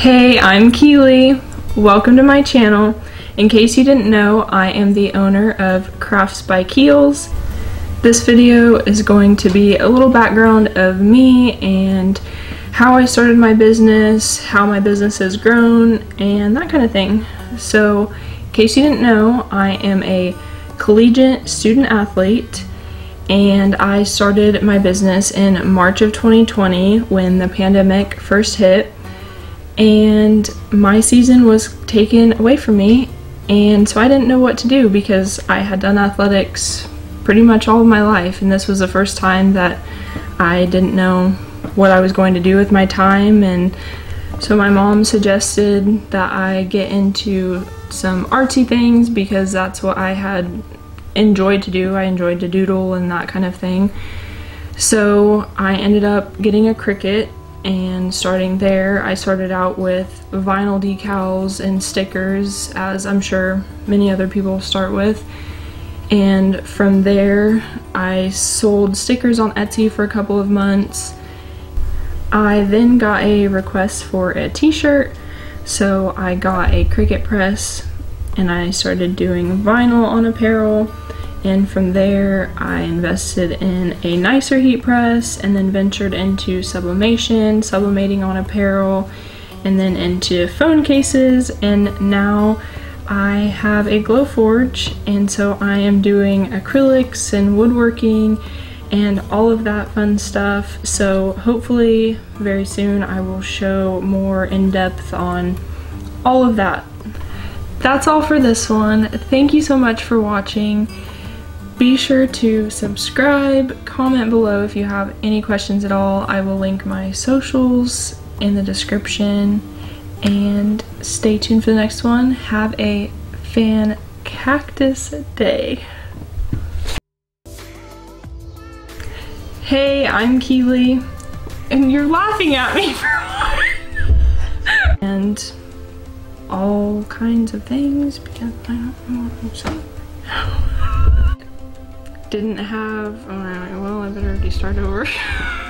Hey, I'm Keely. Welcome to my channel. In case you didn't know, I am the owner of Crafts by Keels. This video is going to be a little background of me and how I started my business, how my business has grown, and that kind of thing. So, in case you didn't know, I am a collegiate student athlete, and I started my business in March of 2020 when the pandemic first hit. And my season was taken away from me, and so I didn't know what to do because I had done athletics pretty much all of my life, and this was the first time that I didn't know what I was going to do with my time. And so my mom suggested that I get into some artsy things because that's what I had enjoyed to do. I enjoyed to doodle and that kind of thing. So I ended up getting a Cricut, and starting there, I started out with vinyl decals and stickers, as I'm sure many other people start with. And from there, I sold stickers on Etsy for a couple of months. I then got a request for a t-shirt, so I got a Cricut press and I started doing vinyl on apparel. And from there, I invested in a nicer heat press and then ventured into sublimating on apparel, and then into phone cases, and now I have a Glowforge, and so I am doing acrylics and woodworking and all of that fun stuff. So hopefully very soon I will show more in depth on all of that. That's all for this one. Thank you so much for watching. Be sure to subscribe, comment below if you have any questions at all. I will link my socials in the description, and stay tuned for the next one. Have a fan-cactus day. Hey, I'm Keely, and you're laughing at me for what? And all kinds of things because I don't know what I'm saying. Didn't have, well, I better already start over.